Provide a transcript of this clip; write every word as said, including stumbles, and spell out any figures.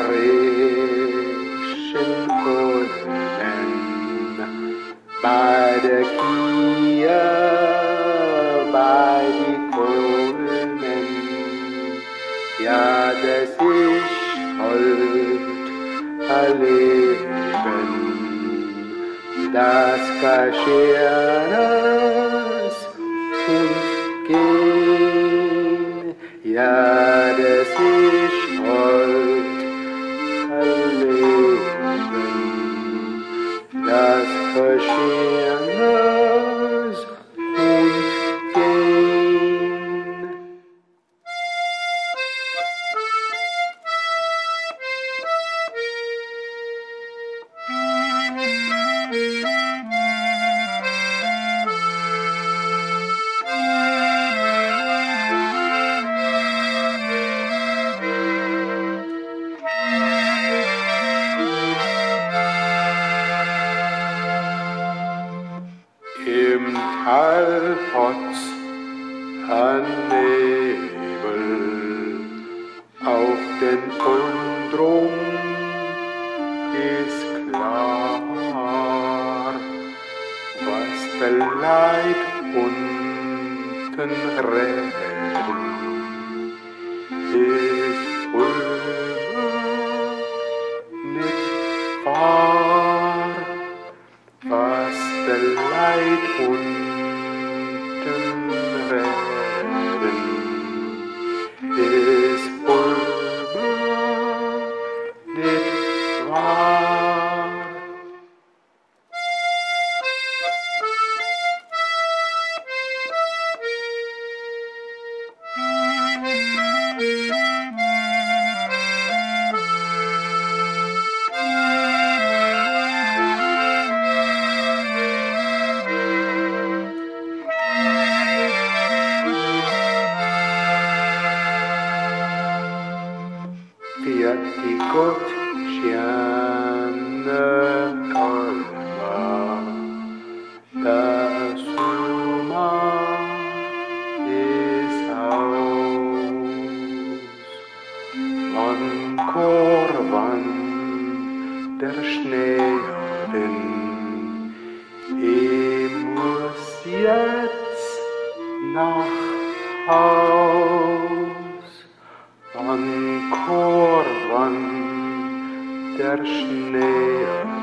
frischen Ulmen bei der Kia, bei die Kulmen. Ja, das ist halt ein Leben, das Kascheres und gehen. Ja, das ist halt ein Leben, das Kascheres und gehen. Im Tal hat's ein Nebel auf den Undrum ist klar, was der Leid unten reden, ist Pulver nicht wahr. Was der Leid unten reden, ist Pulver nicht wahr. Für die Gott Schiane Kalma, das Suma ist aus. Wann Korban der Schnee den, ich muss jetzt nach Haus. An Korban der Schnee